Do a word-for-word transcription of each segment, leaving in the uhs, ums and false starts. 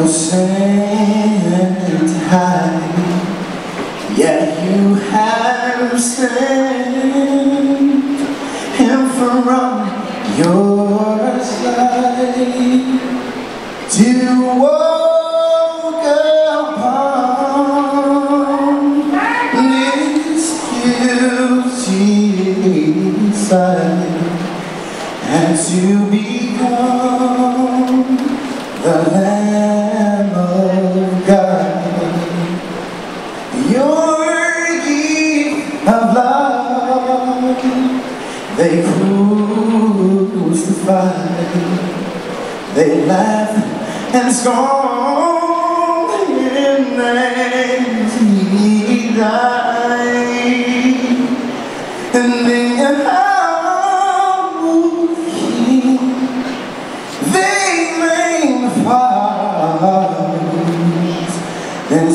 sent high, yet you have sent him from your side to walk upon this guilty side and to become the Lamb of God. Your gift of love they crucified, they laughed and scorned him as he died. And then how would he they magnified and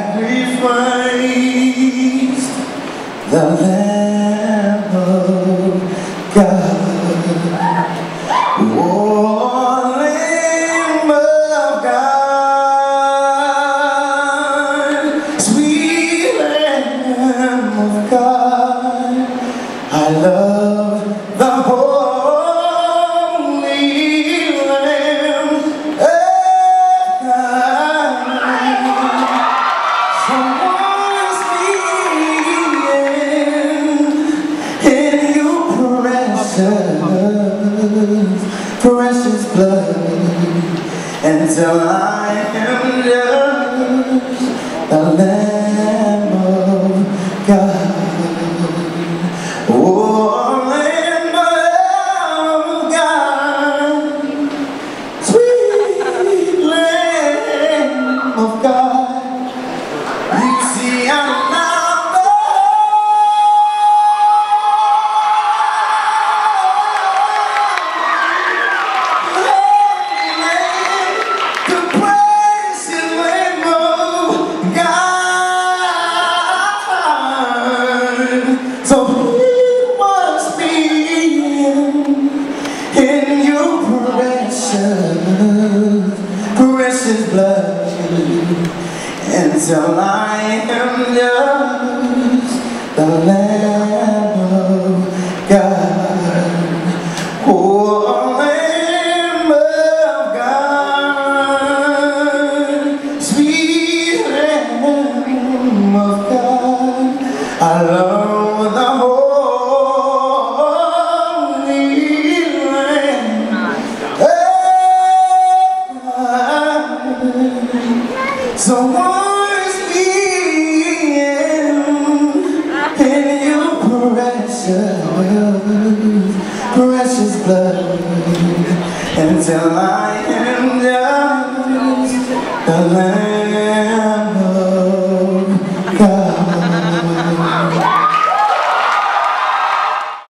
sacrificed the Lamb of God. Oh, Lamb of God, sweet Lamb of God, I love the holy Lamb of God. Someone's in your precious, precious blood, until I am just the Lamb of God. Oh, Lamb of God, sweet Lamb of God, you see I'm not the precious Lamb of God. So precious blood until I am just the Lamb of God. Oh, Lamb of God, sweet Lamb of God, I love the holy Lamb of God. So once again in your precious, precious blood, until I am just the Lamb